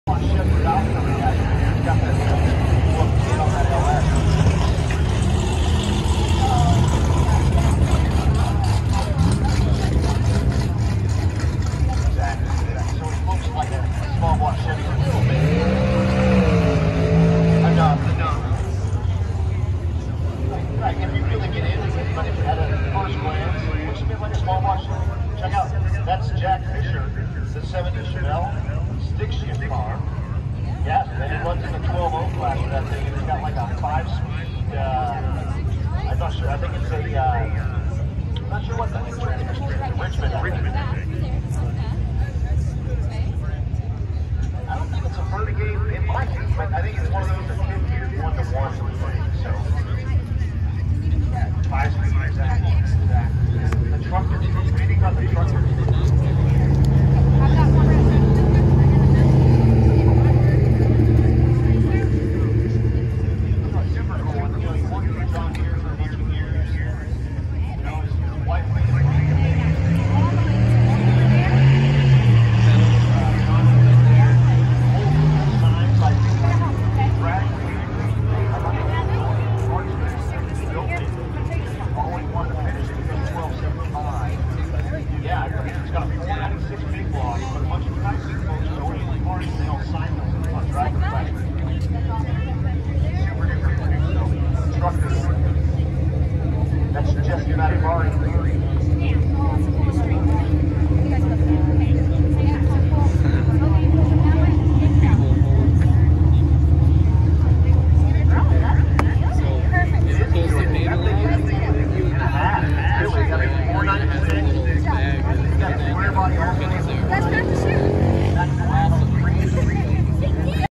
That's Jack Fisher, the 70 Chevelle stick shift car. Yeah, then it runs in the 12.0 class for that thing, and it's got like a 5-speed, I'm not sure, I think it's a, I'm not sure what the transmission is, Richmond, I think.